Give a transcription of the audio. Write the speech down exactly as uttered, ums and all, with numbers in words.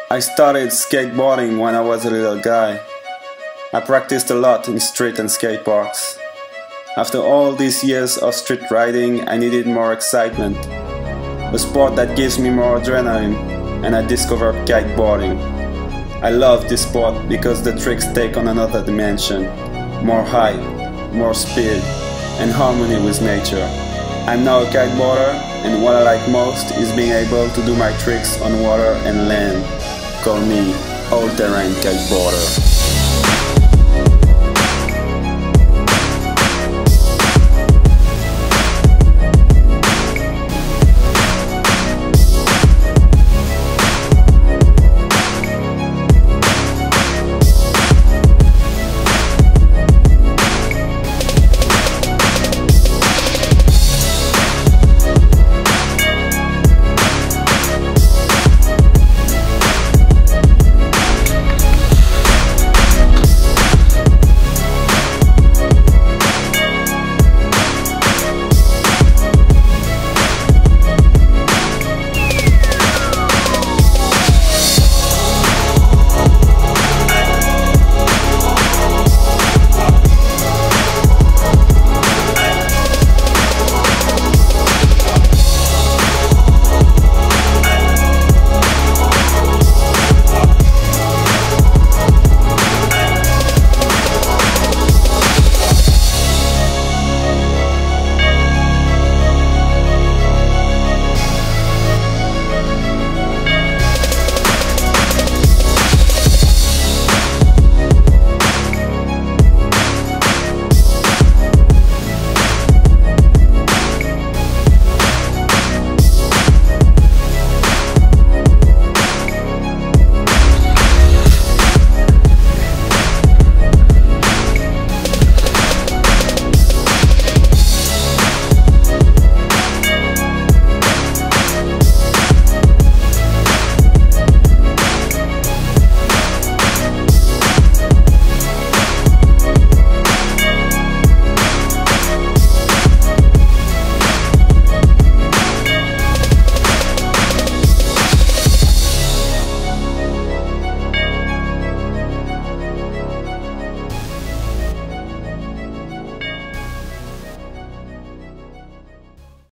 I started skateboarding when I was a little guy. I practiced a lot in street and skate parks. After all these years of street riding, I needed more excitement, a sport that gives me more adrenaline, and I discovered kiteboarding. I love this sport because the tricks take on another dimension, more height, more speed, and harmony with nature. I'm now a kiteboarder, and what I like most is being able to do my tricks on water and land. Call me all-terrain kiteboarder.